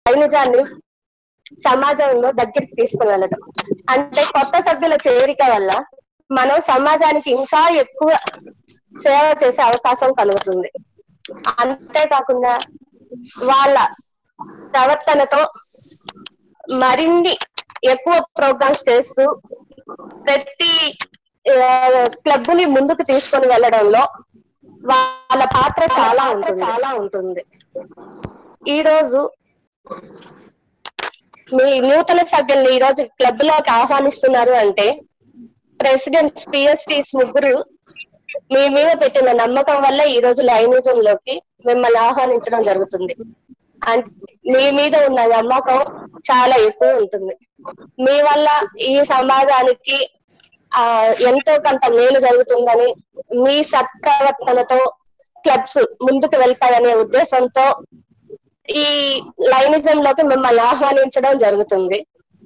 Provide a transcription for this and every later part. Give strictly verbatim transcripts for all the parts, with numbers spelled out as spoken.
లైనిజాన్ని సమాజంలో దగ్గరికి తీసుకుని వెళ్ళటం. అంటే కొత్త సభ్యుల చేరిక వల్ల మనం సమాజానికి ఇంకా ఎక్కువ సేవ చేసే అవకాశం కలుగుతుంది. అంతేకాకుండా వాళ్ళ ప్రవర్తనతో మరిన్ని ఎక్కువ ప్రోగ్రామ్స్ చేస్తూ ప్రతి క్లబ్ ని ముందుకు తీసుకొని వెళ్ళడంలో వాళ్ళ పాత్ర చాలా ఉంటుంది చాలా ఉంటుంది ఈ రోజు మీ నూతన సభ్యుల్ని ఈ రోజు క్లబ్ లోకి ఆహ్వానిస్తున్నారు అంటే ప్రెసిడెంట్ పిఎస్టీస్ ముగ్గురు మీ మీద పెట్టిన నమ్మకం వల్ల ఈ రోజు లైనిజం లోకి మిమ్మల్ని ఆహ్వానించడం జరుగుతుంది. అంటే మీ మీద ఉన్న నమ్మకం చాలా ఎక్కువ ఉంటుంది. మీ వల్ల ఈ సమాజానికి ఆ ఎంతో కొంత మేలు జరుగుతుందని, మీ సత్ప్రవర్తనతో క్లబ్స్ ముందుకు వెళ్తాయనే ఉద్దేశంతో ఈ లైనిజం లోకి మిమ్మల్ని ఆహ్వానించడం జరుగుతుంది.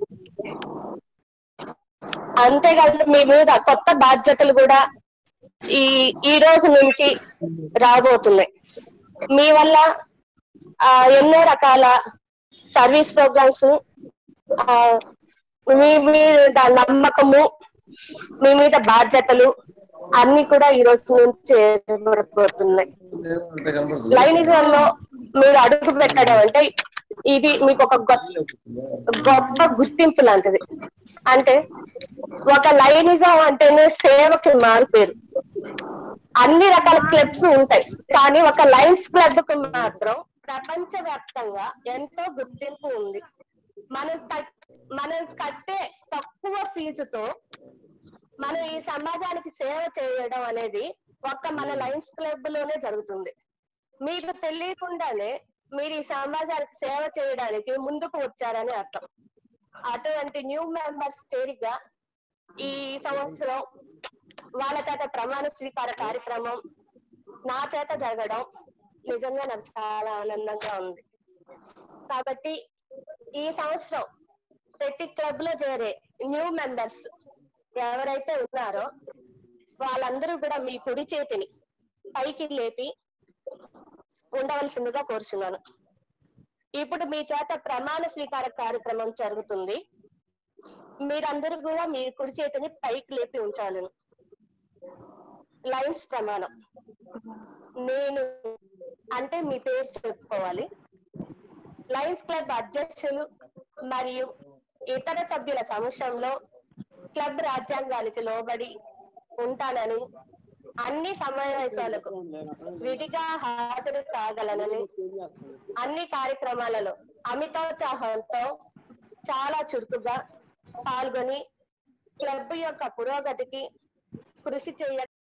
అంతేకాదు మీ మీద కొత్త బాధ్యతలు కూడా ఈ ఈ రోజు నుంచి రాబోతున్నాయి. మీ వల్ల ఆ ఎన్నో రకాల సర్వీస్ ప్రోగ్రామ్స్, ఆ మీ మీద నమ్మకము, మీ మీద బాధ్యతలు అన్ని కూడా ఈ రోజు నుంచి ఏర్పడబోతున్నాయి. లైనిజంలో మీరు అడుగు పెట్టడం అంటే ఇది మీకు ఒక గొప్ప గుర్తింపు లాంటిది. అంటే ఒక లైనిజం అంటేనే సేవకి మారుపేరు. అన్ని రకాల క్లబ్స్ ఉంటాయి, కానీ ఒక లయన్స్ క్లబ్ కు మాత్రం ప్రపంచ వ్యాప్తంగా ఎంతో గుర్తింపు ఉంది. మనం మనం కట్టే తక్కువ ఫీజుతో మనం ఈ సమాజానికి సేవ చేయడం అనేది ఒక్క మన లయన్స్ క్లబ్ లోనే జరుగుతుంది. మీకు తెలియకుండానే మీరు ఈ సమాజానికి సేవ చేయడానికి ముందుకు వచ్చారని అర్థం. అటువంటి న్యూ మెంబర్స్ చేరిక ఈ సంవత్సరం వాళ్ళ చేత ప్రమాణ స్వీకార కార్యక్రమం నా చేత జరగడం నిజంగా నాకు చాలా ఆనందంగా ఉంది. కాబట్టి ఈ సంవత్సరం ప్రతి క్లబ్ లో చేరే న్యూ మెంబర్స్ ఎవరైతే ఉన్నారో వాళ్ళందరూ కూడా మీ కుడి చేతిని పైకి లేపి ఉండవలసిందిగా కోరుచున్నాను. ఇప్పుడు మీ చేత ప్రమాణ స్వీకార కార్యక్రమం జరుగుతుంది. మీరందరూ కూడా మీ కుడి చేతిని పైకి లేపి ఉంచాలను. లైన్స్ ప్రమాణం. నేను అంటే మీ పేరు చెప్పుకోవాలి. లయన్స్ క్లబ్ అధ్యక్షులు మరియు ఇతర సభ్యుల సమక్షంలో క్లబ్ రాజ్యాంగానికి లోబడి ఉంటానని, అన్ని సమావేశాలకు విధిగా హాజరు కాగలనని, అన్ని కార్యక్రమాలలో అమితోత్సాహంతో చాలా చురుకుగా పాల్గొని క్లబ్ యొక్క పురోగతికి కృషి చేయ